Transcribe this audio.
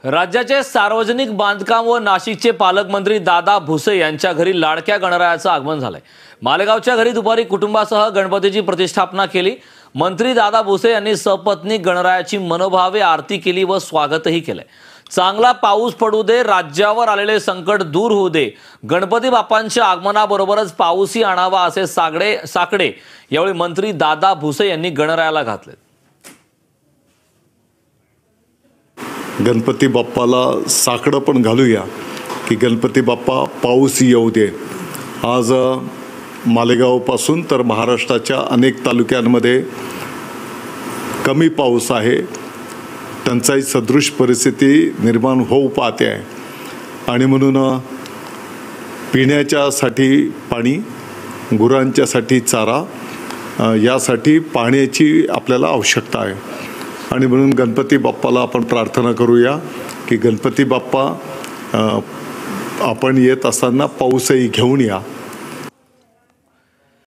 राज्याचे सार्वजनिक बांधकाम व नाशिकचे पालकमंत्री दादा भुसे यांच्या घरी लाडक्या गणरायाचं आगमन झालंय। मालेगावच्या घरी दुपारी कुटुंबासह गणपतीची प्रतिष्ठापना केली। मंत्री दादा भुसे यांनी सपत्नीक गणरायाची मनोभावे आरती केली व स्वागतही केलंय। चांगला पाऊस पडू दे, राज्यावर आलेले संकट दूर होऊ दे, गणपती बाप्पांच्या आगमनाबरोबरच पाऊसही आणावा असे साकडे यावेळी मंत्री दादा भुसे यांनी गणरायाला घातले। गणपती बाप्पाला साकडं पण घालूया की गणपती बाप्पा पाऊस येऊ दे। आज मालेगावपासून तर महाराष्ट्राच्या अनेक तालुक्यांमध्ये कमी पाऊस आहे, टंचाई सदृश परिस्थिती निर्माण होऊ पाहते आहे आणि म्हणून पिण्याच्यासाठी पाणी, गुरांच्यासाठी चारा, यासाठी पाण्याची आपल्याला आवश्यकता आहे आणि म्हणून गणपती बाप्पाला आपण प्रार्थना करूया की गणपती बाप्पा आपण येत असताना पाऊसही घेऊन या।